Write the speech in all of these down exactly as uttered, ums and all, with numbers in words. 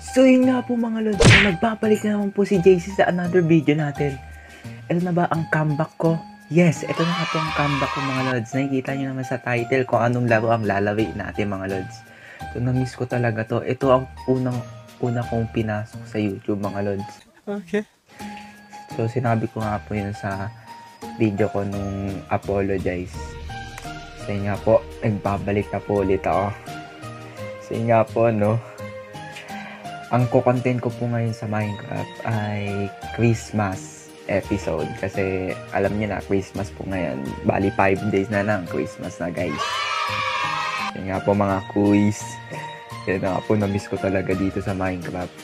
So yun nga po mga lods, so, nagbabalik na naman po si J C sa another video natin. Ito na ba ang comeback ko? Yes, ito na nga po ang comeback ko mga lods. Nakikita nyo naman sa title kung anong laro ang lalawin natin mga lods. So na-miss ko talaga to. Ito ang unang una kong pinasok sa YouTube mga lods. Okay. So sinabi ko nga po yun sa video ko nung apologize. So yun nga po, nagbabalik na po ulit ako. So yun nga po no. Ang ko-content ko po ngayon sa Minecraft ay Christmas episode. Kasi alam niyo na, Christmas po ngayon. Bali five days na lang, Christmas na guys. Yun nga po mga quiz. Kaya na po, na-miss ko talaga dito sa Minecraft.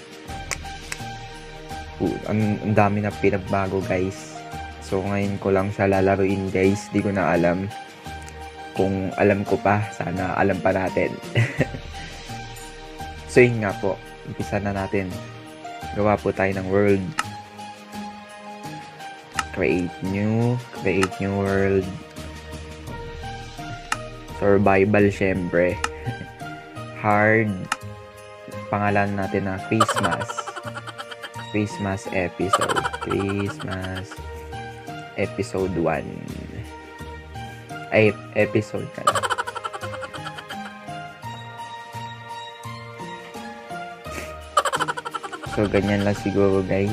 Uh, ang, ang dami na pinagbago guys. So ngayon ko lang siya lalaruin guys. Di ko na alam. Kung alam ko pa, sana alam pa natin. So yun nga po. Umpisa na natin. Gawa po tayo ng world. Create new. Create new world. Survival syempre. Hard. Pangalan natin na Christmas. Christmas episode. Christmas episode one. Ay, episode ka lang. So, ganyan lang siguro, guys.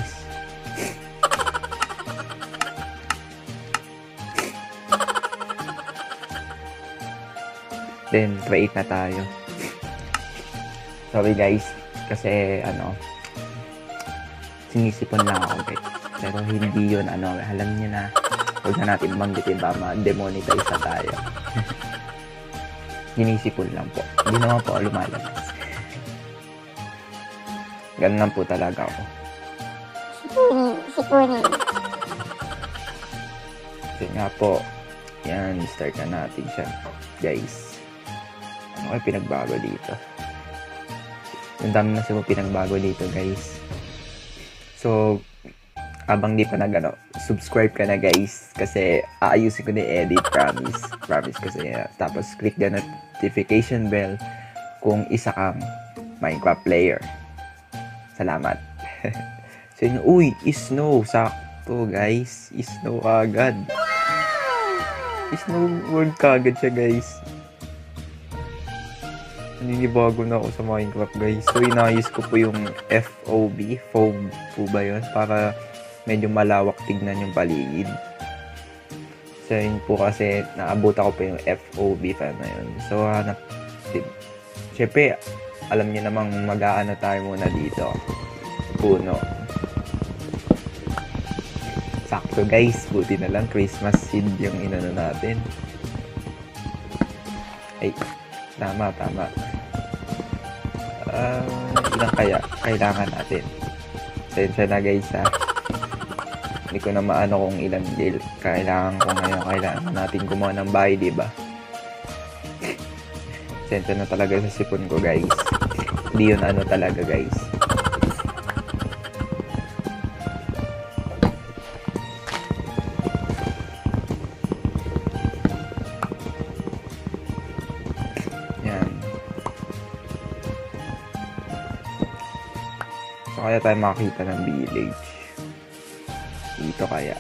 Then, create na tayo. Sorry, guys. Kasi, ano, sinisipon lang ako, guys. Pero, hindi yun, ano, alam niyo na, huwag na natin banggitin ba, ma-demonetize na tayo. Sinisipon lang po. Hindi naman po lumalabas. Ganun lang po talaga ako. Sipunin, sipunin. Kasi nga po, yan, start na natin siya, guys. Ano kayo pinagbago dito? Ang dami na siguro pinagbago dito, guys. So, abang di pa nag, ano, subscribe ka na, guys. Kasi, aayusin ko na edit, promise. Promise kasi, uh, tapos, click the notification bell kung isa kang Minecraft player. Salamat. So, yun, uy, snow. Sakto, guys. Snow agad. Snow world kagad siya, guys. Naninibago na ako sa Minecraft, guys. So, inayos ko po yung F O B. Foam po ba yun? Para medyo malawak tignan yung paligid. So, yun po kasi naabot ako po yung F O B fan na yun. So, hanap. Siyempre, alam niyo namang mag-aano tayo muna dito. Puno. Sakto guys. Buti na lang Christmas seed yung inano natin. Ay. Tama, tama. Uh, ilang kaya kailangan natin? Sensya na guys ha. Hindi ko na maano kung ilang deal. Kailangan ko ngayon. Kailangan natin gumawa ng bahay, diba? Sensya na talaga sa sipon ko guys. Hindi yun ano talaga guys. Yan. So kaya tayo makakita ng village. Dito kaya.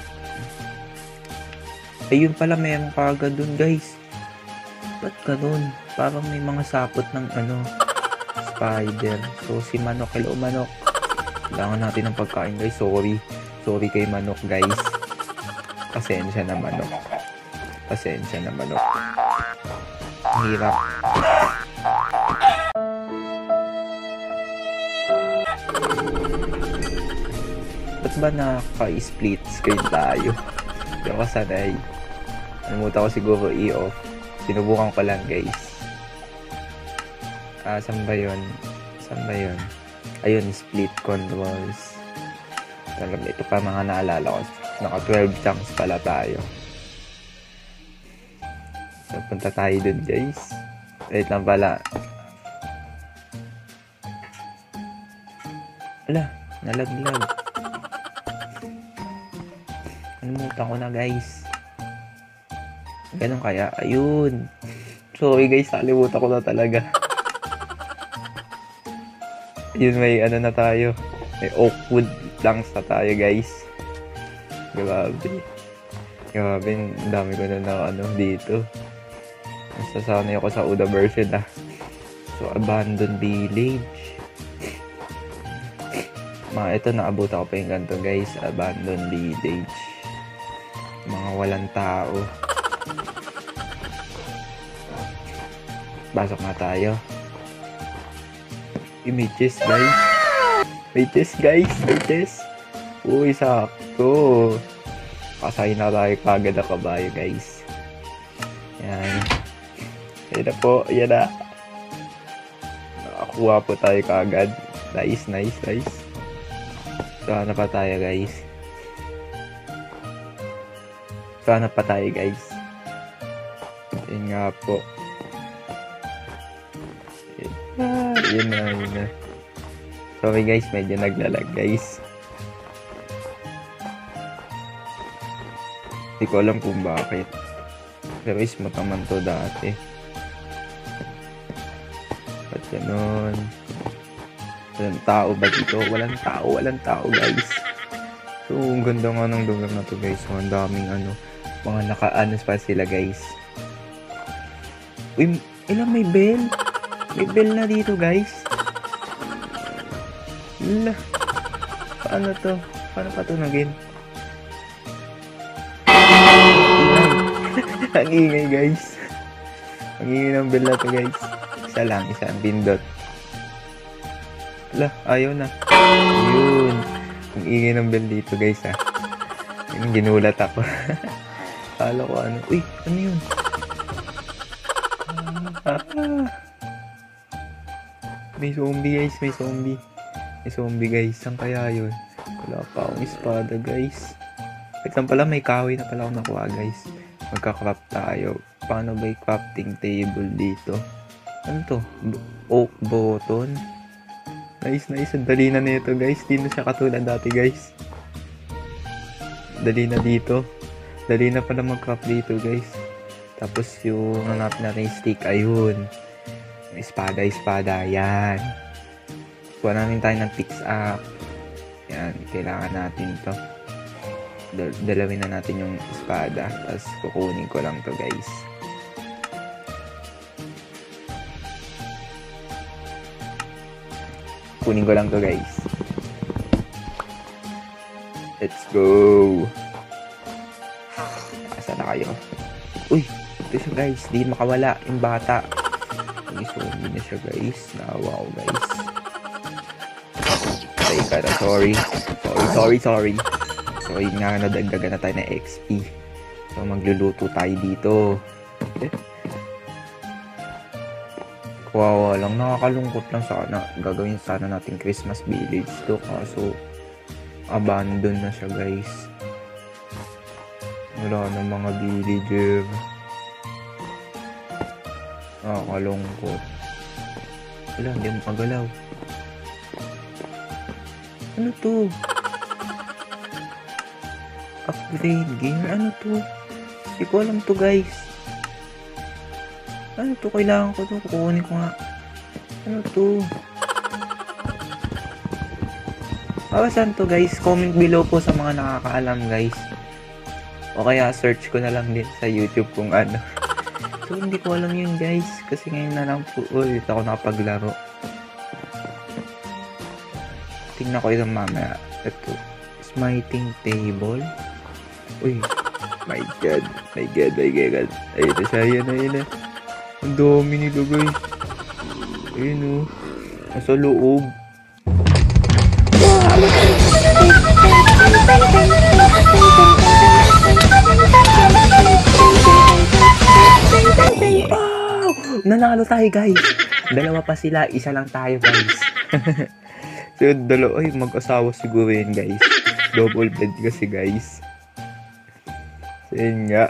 Ayun pala meron kagad dun guys. Ba't ganun? Parang may mga sapot ng ano, spider. So, si Manok. Hello, Manok. Kailangan natin ng pagkain, guys. Sorry. Sorry kay Manok, guys. Pasensya na, Manok. Pasensya na, Manok. Hirap. Ba't ba naka-split screen tayo? Hindi ako sanay. Nalimutan ko siguro i-off. Sinubukan ko lang guys. Ah, saan ba yun? Saan ba yun? Ayun, split controls. Alam, ito pa mga naalala ko. Naka twelve chunks pala tayo. So, punta tayo dun guys. Wait lang pala. Ala, nalaglag. Nalimutan ko na guys. Ganun kaya? Ayun. Sorry guys, nakalimutan ko na talaga. Yun, may ano na tayo. May oak wood planks na tayo, guys. Grabe. Grabe, ang dami ko na na ano dito. Nasasanay ako sa Uda version ah. So, abandoned village. Mga ito, naabot ako pa yung ganito, guys. Abandoned village. Mga walang tao. Pasok na tayo. Images, guys. May chest, guys. May chest. Uy, sakto. Kasay na tayo kagad na kabayo, guys. Yan. Yan na po. Yan na. Nakakuha po tayo kagad. Nice, nice, nice. Sana pa tayo, guys. Sana pa tayo, guys. Yan nga po. Ah, yun na, yun na. Sorry guys, medyo naglalag guys. Hindi ko alam kung bakit. Pero is mataman to dati. Ba't ganun? Walang tao ba dito? Walang tao, walang tao guys. So, ang ganda nga ng lugar na to guys. So, ang daming ano, mga naka-anos pa sila guys. Uy, ilang may bell? May bell na dito, guys. Lala. Paano to? Paano pa to naging? Ang ingay, guys. Ang ingay ng bell na to, guys. Isa lang, isa ang pindot. Lala, ayaw na. Ayun. Ang ingay ng bell dito, guys, ha. Yung ginulat ako. Kala ko ano. Uy, ano yun? Ah, ah. May zombie guys, may zombie. May zombie guys, saan kaya yun? Wala pa akong espada guys. Wait lang pala, may kahoy na pala akong nakuha guys. Magka-craft tayo. Paano ba yung crafting table dito? Ano to? Oak button. Nice, nice. Ang dali na nito guys. Di na siya katulad dati guys. Dali na dito. Dali na pala mag-craft dito guys. Tapos yung hanap natin yung stick, ayun. Espada, espada, yan. Kuha namin tayo ng picks up. Yan, kailangan natin to. Dal dalawin na natin yung espada. Tapos kukunin ko lang to guys. Kunin ko lang to guys. Let's go. Asa na kayo? Uy, ito siya guys. Di makawala yung bata. Zombie na siya guys. Naawa ko guys. Ay ka na, sorry. Sorry, sorry, sorry. So yun nga, nadagdagan na tayo ng X P. So magluluto tayo dito. Kawawa lang, nakakalungkot lang sana. Gagawin sana natin Christmas village to. Kaso abandon na siya guys. Wala na mga villager. Nakakalungkot. Wala, hindi mo pagalaw. Ano to? Upgrade game? Ano to? Hindi ko alam to guys. Ano to? Kailangan ko to. Kukunin ko nga. Ano to? Ah, saan to guys? Comment below po sa mga nakakaalam guys. O kaya search ko na lang din sa YouTube kung ano. So, hindi ko alam yun guys. Kasi ngayon na lang po ulit ako nakapaglaro. Tingnan ko ito mamaya. Ito. Smiting table. Uy. My God. My God. My God. Ayun na siya. Ayun na. Ayun na. Ang dami nito guys. Ayun o. Nasa loob. Wow! Nanalo tayo guys. Dalawa pa sila, isa lang tayo guys. So dalawa, ay mag-asawa siguro yun guys. Double bed kasi guys. So yun nga.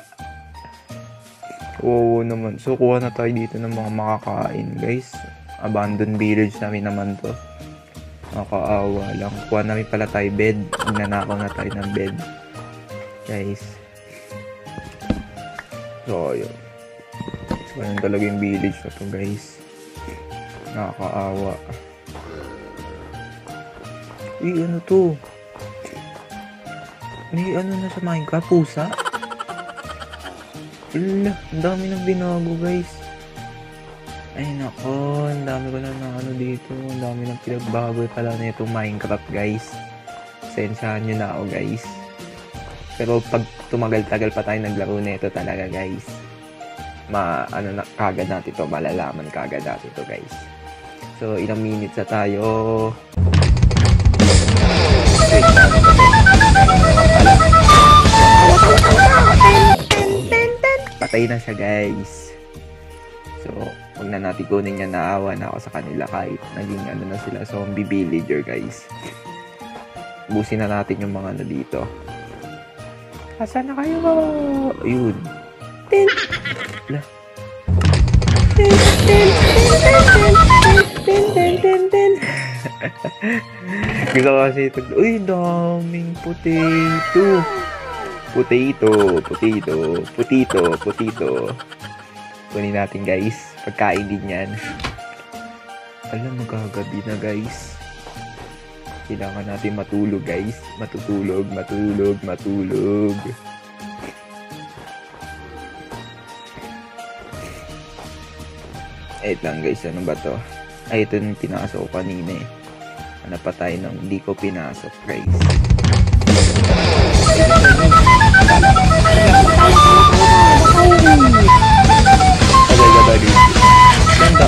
Oo naman. So kuha na tayo dito ng mga makakain guys. Abandoned village namin naman to. Nakakaawa lang. Kuha namin pala tayo bed. Magnanakaw na tayo ng bed. Guys. So yun. So yun talaga yung village na to guys. Nakakaawa. Uy, ano to? May ano na sa Minecraft? Pusa? Wala, ang dami nang binago guys. Ay nako, ang dami ko na na ano dito. Ang dami nang pinagbago pala na itong Minecraft guys. Sensyahan nyo na ako guys. Pero pag tumagal-tagal pa tayo naglaro nito talaga guys, ma ano na kagad natin to, malalaman kagad natin to guys. So ilang minutes na tayo. Wait, natin to patay na siya guys. So wag na natin kunin niya, naawa na ako sa kanila kahit naging ano na sila, zombie villager guys. Busin na natin yung mga ano dito. Asan na kayo? Ayun. Ten. La. Ten, ten, ten, ten, ten, ten, ten. Gusto ko kasi ito. Uy, daming potato. Potato, potato, potato, potato. Kunin natin guys. Pagkain din yan. Alam, magagabi na guys. Kailangan natin matulog guys. Matutulog, matulog, matulog. Wait lang guys, ano ba to? Ay, ito yung pinasok ko kanina eh. Ano pa tayo nang hindi ko pinasok guys. Agad-agad dito. Ganda.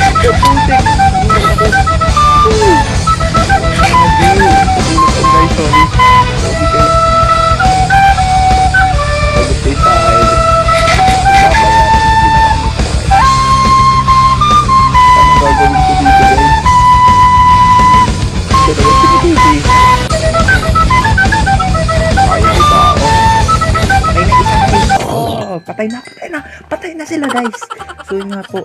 Guys, sorry. Sorry kayo. Pagod kayo sa akin. Babayaran na ginagamit sa akin. Ano gagawin ko dito guys? Ito naman pinitusi. Kaya ko ba ako? Patay na isa guys. Oh, patay na, patay na. Patay na sila guys. So yun nga po.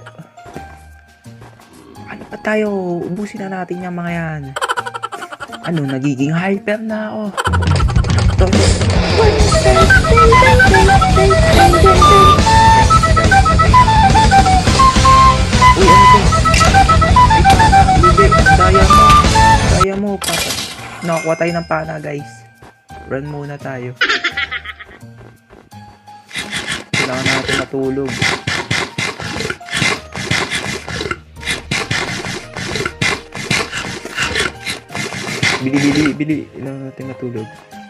Ano pa tayo? Ubusin na natin yung mga yan. Ano, nagiging hyper na ako. Ito, ito, ito. Uy, ano ito? Ay, pana. Hindi, daya mo. Daya mo. Nakakuha tayo ng pana, guys. Run muna tayo. Kailangan natin matulog. Bili, bili, bili. Kailangan natin matulog.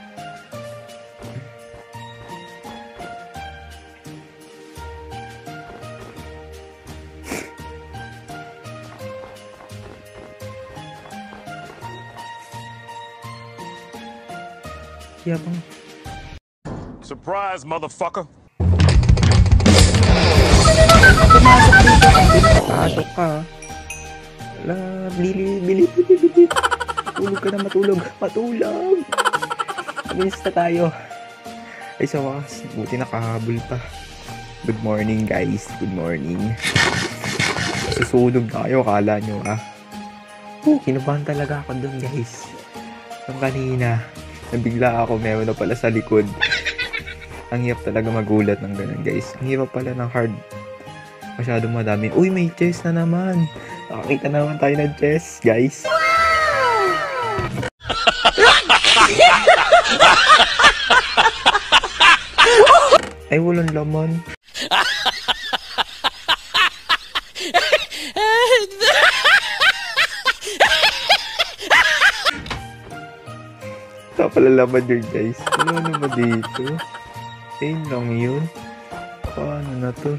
Yabang. Surprise, motherfucker! Pumasok dito. Pasok ka. Wala, bili, bili, bili, bili. Matulog ka na, matulog. Matulog! Mabilis na tayo. Ay, sa wakas. Buti nakahabol pa. Good morning, guys. Good morning. Susunog na kayo, kala nyo, ah. Oh, kinabahan talaga ako dun, guys. Ang kanina, nabigla ako, meron na pala sa likod. Ang hirap talaga magulat ng ganun, guys. Ang hirap pala ng hard. Masyadong madami. Uy, may chest na naman. Nakakita naman tayo ng chest, guys. Ay, walang laman. Ito pala laman yun, guys. Ano na ba dito? Ayun lang yun. Paano na to?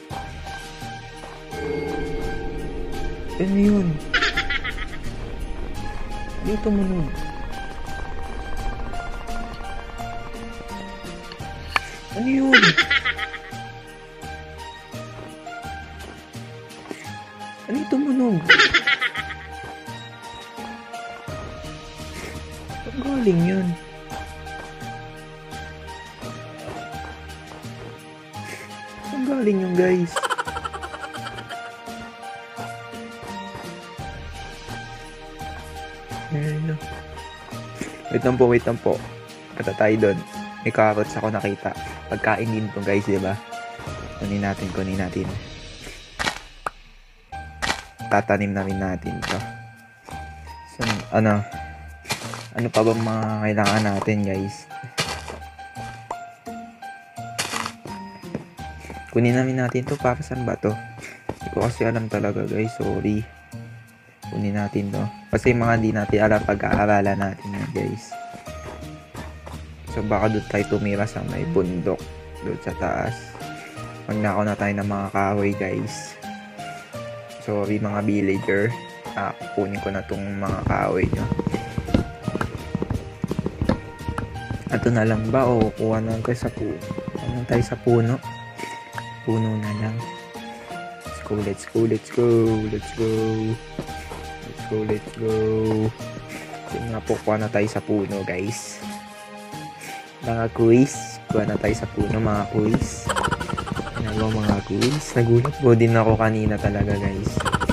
Ano yun? Dito mo nun. Ano yun? Ano ito tumunog? Saan galing yun? Saan galing yun, guys? Ayun. Wait lang po, wait lang po. Kata tayo doon. May carrots ako nakita. Pagkain din to, guys, diba? Kunin natin, kunin natin. Tatanim namin natin to. So, ano? Ano pa bang mga kailangan natin, guys? Kunin namin natin to. Para saan ba to? Hindi ko kasi alam talaga, guys. Sorry. Kunin natin to. Kasi mga di natin alam pag-aaralan natin yan, guys. So baka doon tayo tumira sa may bundok. Doon sa taas. Magnakaw na tayo ng mga kahoy, guys. Sorry mga villager. Ah, kunin ko na tong mga kahoy nyo. Ito na lang ba o kuha na tayo sa puno? Kuha tayo sa puno. Puno na lang. Let's go, let's go, let's go, let's go. Let's go, let's go. Sige nga po, kuha na tayo sa puno, guys. Mga quiz. Kuha na tayo sa puno, mga quiz. Ano ba mga quiz? Nagulat po din ako kanina talaga, guys.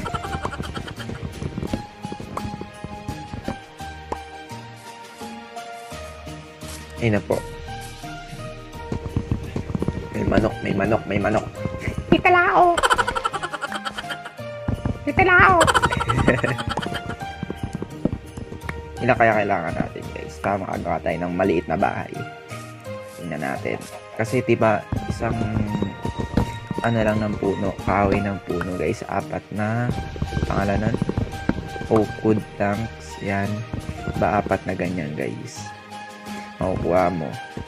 Ayun na po. May manok, may manok, may manok. May talao. May talao. Ilan kaya kailangan natin, guys? Para makagawa tayo ng maliit na bahay. Tingnan natin. Kasi diba, isang ano lang ng puno, kahoy ng puno, guys. Apat na pangalanan. Oak wood planks. Yan. Ba apat na ganyan, guys. Makukuha mo.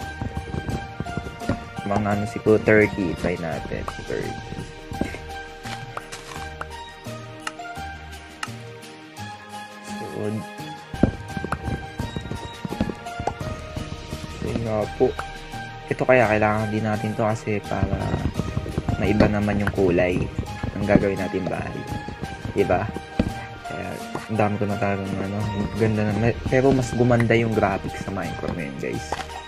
Mga ano siguro thirty. Try natin. thirty. So, so nga po. Ito kaya kailangan din natin to kasi para maiba naman yung kulay ng gagawin natin bahay. Diba? Kaya ang dami ko na talagang ano, ganda na. Pero mas gumanda yung graphics sa Minecraft ngayon, guys.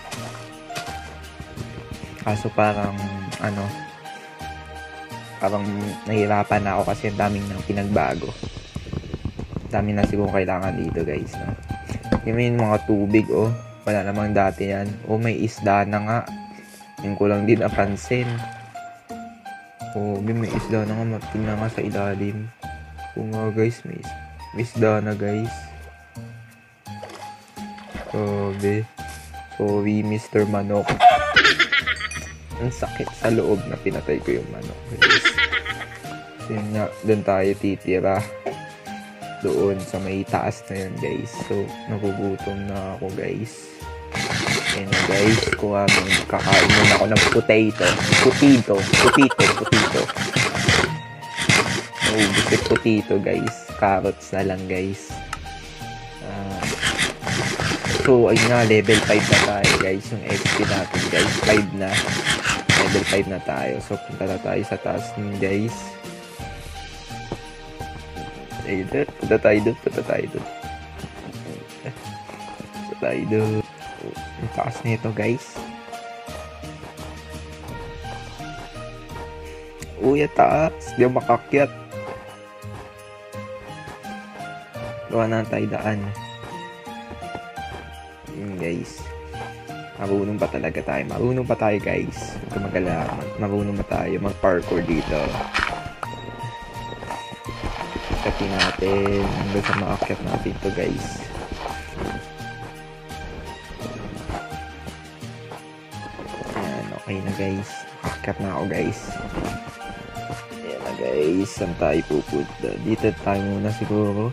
Kaso parang ano, parang nahirapan na ako kasi ang daming nang pinagbago. Dami na siguro kailangan dito, guys, no? Yung mga tubig, oh. Wala namang dati yan. Oh, may isda na nga. Yung ko lang din napansin. Oh, may isda na nga. Tingnan nga sa ilalim. Oh nga, guys, may, may isda na, guys. Sabi. Sorry, Mister Manok. Ang sakit sa loob na pinatay ko yung manok, guys. So, yun nga, doon tayo titira. Doon sa may taas na yun, guys. So, nagugutom na ako, guys. Ayan na, guys. Kuha mo, kakain muna ako ng potato. Potato. Potato. Potato. Oh, gusto potato, guys. Carrots na lang, guys. Uh, so, ayun nga, level five na tayo, guys. Yung X P natin, guys. five na. Level five na tayo. So, punta na tayo sa taas nun, guys. Ayun, punta tayo doon. Punta tayo doon. Punta tayo doon. Ang taas nito, guys. Uy, taas. Di ako makakyat. Gawa na tayo daan. Yun, guys. Marunong pa talaga tayo. Marunong pa tayo, guys. Huwag ka mag-alala. Marunong pa tayo mag-parkour dito. Katin natin. Hanggang sa makakyat natin to, guys. Ayan, okay na, guys. Makakyat na ako, guys. Ayan na, guys. Saan tayo pupunta? Dito tayo muna siguro.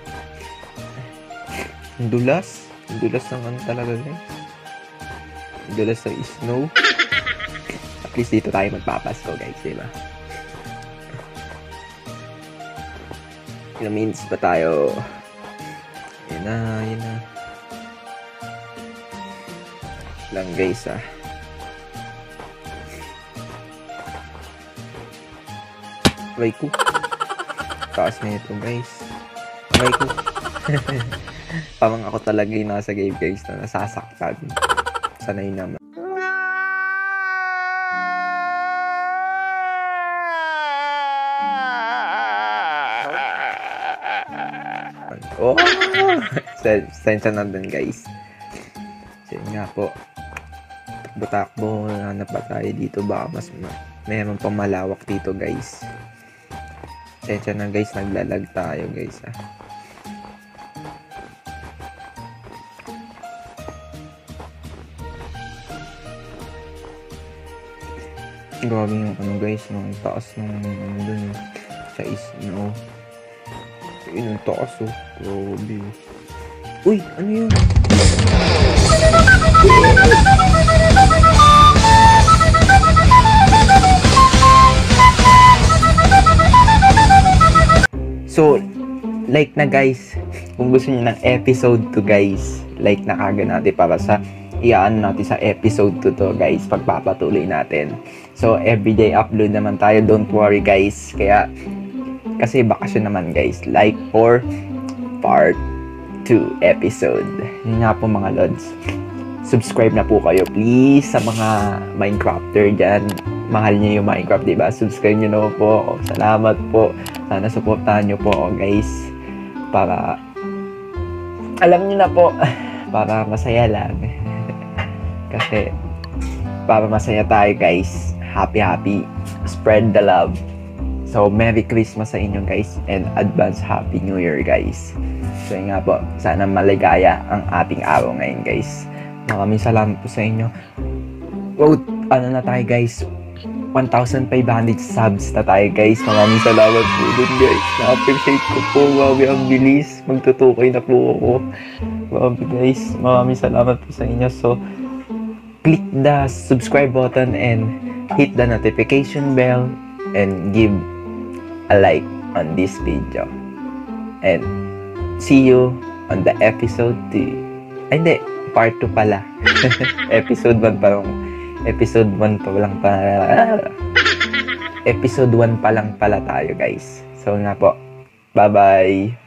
Ang dulas. Ang dulas ng ano talaga, guys. Ang dulas sa snow. At least dito tayo magpapasko, guys, diba? Ilang minutes pa tayo? Yun na, yun na. Lang, guys, ah. Aray ko. Taas na ito, guys. Aray ko. Parang ako talaga yung nasa game, guys, na nasasaktan. Sanay naman. Oh! Sensya na dun, guys. So, yun nga po. Takbo-takbo. Hanap pa tayo dito. Baka mas mayroon pang malawak dito, guys. Sensya na, guys. Naglalag tayo, guys. Ah. Grabe yung ano guys, no? Ang taas ng ano dun, no? Sa is, no? Yun, ang taas, oh. Grabe. Uy, ano yun? So, like na guys, kung gusto niyo ng episode two guys, like na kagad natin para sa iaan natin sa episode two to guys, pagpapatuloy natin. So, everyday upload naman tayo, don't worry guys. Kaya, kasi bakasyon naman guys, like for part two episode. Yun nga po mga lods. Subscribe na po kayo please sa mga Minecrafter dyan. Mahal niyo yung Minecraft, diba? Subscribe niyo na po. Salamat po. Sana supportahan niyo po ako guys. Para, alam niyo na po, para masaya lang. Kasi, para masaya tayo guys. Happy, happy. Spread the love. So, Merry Christmas sa inyo guys. And advance Happy New Year guys. So, yun nga po. Sana maligaya ang ating araw ngayon guys. Maraming salamat po sa inyo. Wow, ano na tayo guys. one thousand five hundred subs na tayo guys. Maraming salamat po dun guys. Na-appreciate ko po. Grabe ang bilis. Magtutukoy na po ako. Grabe guys. Maraming salamat po sa inyo. So, click the subscribe button and hit the notification bell and give a like on this video. And see you on the episode two. Ay, hindi. Part two pala. Episode one pa lang. Episode one pa lang pala. Episode one pa lang pala tayo guys. So nga po. Bye-bye.